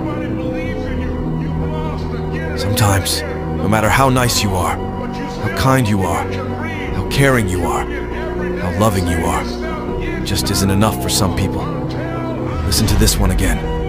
Sometimes, no matter how nice you are, how kind you are, how caring you are, how loving you are, it just isn't enough for some people. Listen to this one again.